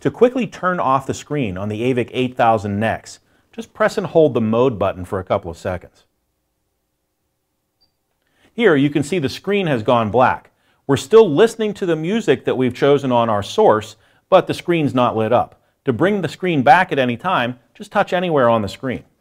To quickly turn off the screen on the AVIC-8000NEX, just press and hold the mode button for a couple of seconds. Here you can see the screen has gone black. We're still listening to the music that we've chosen on our source, but the screen's not lit up. To bring the screen back at any time, just touch anywhere on the screen.